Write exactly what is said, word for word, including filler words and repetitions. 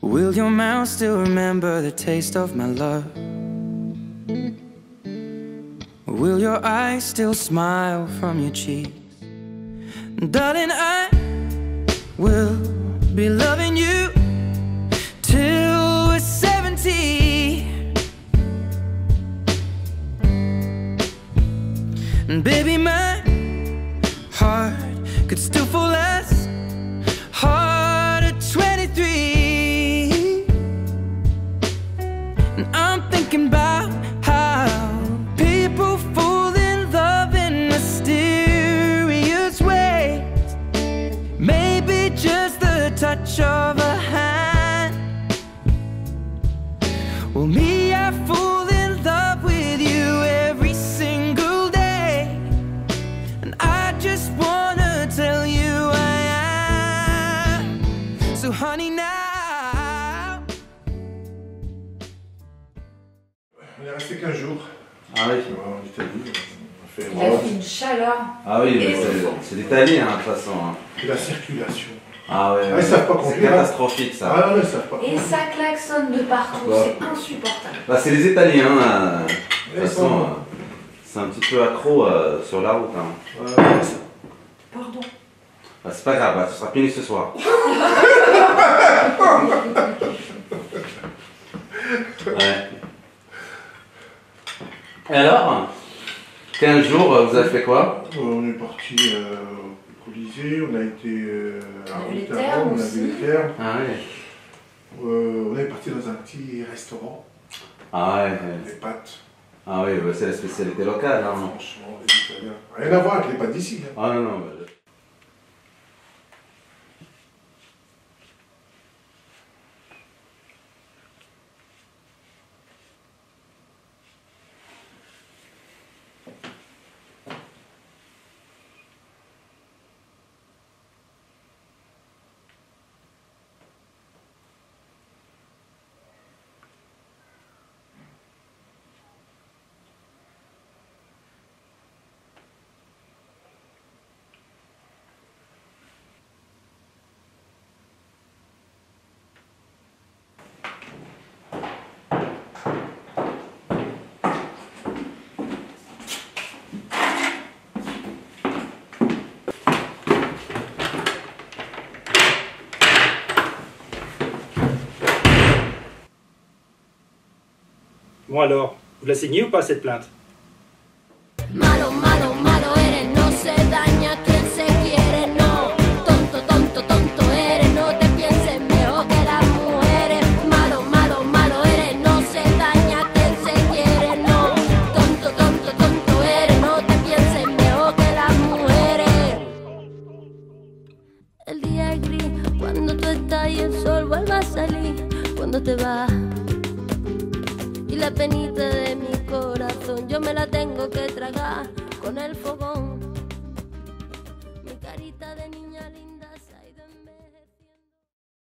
Will your mouth still remember the taste of my love? Will your eyes still smile from your cheeks? Darling, I will be loving you till we're seventy. And baby, my heart could still fall as hard at twenty-three. And I'm thinking about how people fall in love in mysterious ways. Maybe just the touch of a hand. Well, me, I fall in love with you every single day, and I just wanna tell you I am. So honey, now. On est resté quinze jours. Ah oui. En Italie. On a fait Il a fait une chaleur. Ah oui, mais c'est l'Italie, hein, de toute façon. Hein. Et la circulation. Ah ouais, Ah, ouais. ils savent pas C'est conduire. catastrophique ça. Ah non, ils savent pas. Et ça klaxonne de partout, Ouais. c'est insupportable. Bah, c'est les Italiens, hein. De Ouais, toute façon, ça. euh, c'est un petit peu accro euh, sur la route. Hein. Voilà, ça. Pardon. Bah, c'est pas grave, bah, tu seras fini ce soir. Ouais. Et alors, quinze jours, vous avez fait quoi? On est parti euh, au Colisée, on a été euh, à On a vu les Rotterdam, thermes on a vu aussi. les thermes. Ah ouais. Euh, on est parti dans un petit restaurant, Ah ouais. des pâtes. Ah oui, bah, c'est la spécialité locale. Hein. Franchement, les Italiens. Rien à voir avec les pâtes d'ici. Hein. Ah non, non. Bah, Bon alors, vous la signez ou pas cette plainte? Malo, malo, malo eres, no se daña quien se quiere, no. Tonto, tonto, tonto eres, no te pienses mejor que las mujeres. Malo, malo, malo eres, no se daña quien se quiere, no. Tonto, tonto, tonto eres, no te pienses mejor que las mujeres. El día es gris, cuando tú estás y el sol vuelve a salir, cuando te vas. Y la penita de mi corazón yo me la tengo que tragar con el fogón. Mi carita de niña linda.